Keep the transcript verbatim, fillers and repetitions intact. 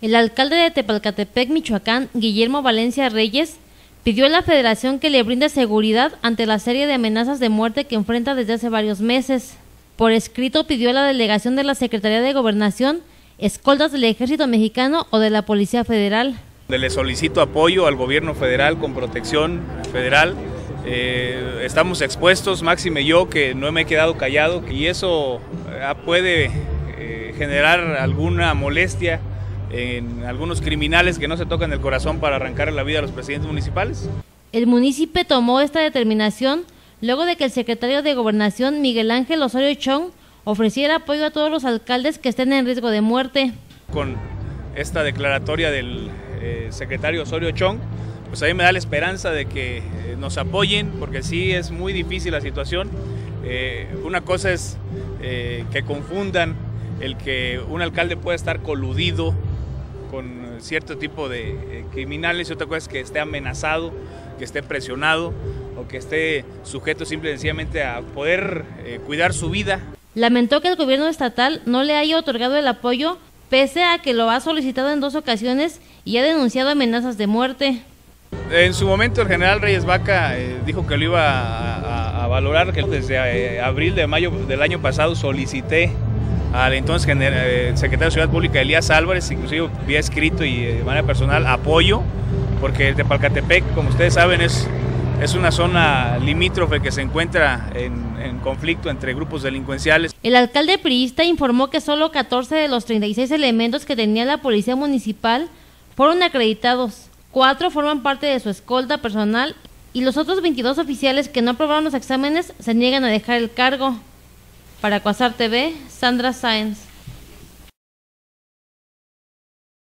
El alcalde de Tepalcatepec, Michoacán, Guillermo Valencia Reyes, pidió a la Federación que le brinde seguridad ante la serie de amenazas de muerte que enfrenta desde hace varios meses. Por escrito pidió a la delegación de la Secretaría de Gobernación escoltas del Ejército Mexicano o de la Policía Federal. Le solicito apoyo al gobierno federal con protección federal. Eh, estamos expuestos, máxime yo, que no me he quedado callado, y eso eh, puede eh, generar alguna molestia en algunos criminales que no se tocan el corazón para arrancar la vida a los presidentes municipales. El municipio tomó esta determinación luego de que el secretario de Gobernación, Miguel Ángel Osorio Chong, ofreciera apoyo a todos los alcaldes que estén en riesgo de muerte. Con esta declaratoria del eh, secretario Osorio Chong, pues a mí me da la esperanza de que eh, nos apoyen, porque sí es muy difícil la situación. Eh, una cosa es eh, que confundan el que un alcalde pueda estar coludido con cierto tipo de eh, criminales, y otra cosa es que esté amenazado, que esté presionado o que esté sujeto simple y sencillamente a poder eh, cuidar su vida. Lamentó que el gobierno estatal no le haya otorgado el apoyo, pese a que lo ha solicitado en dos ocasiones y ha denunciado amenazas de muerte. En su momento el general Reyes Vaca eh, dijo que lo iba a, a, a valorar, que desde eh, abril de mayo del año pasado solicité al entonces eh, secretario de Seguridad Pública, Elías Álvarez, inclusive vía escrito y de manera personal, apoyo, porque Tepalcatepec, como ustedes saben, es, es una zona limítrofe que se encuentra en, en conflicto entre grupos delincuenciales. El alcalde priista informó que solo catorce de los treinta y seis elementos que tenía la policía municipal fueron acreditados, cuatro forman parte de su escolta personal y los otros veintidós oficiales que no aprobaron los exámenes se niegan a dejar el cargo. Para Quasar T V, Sandra Sáenz.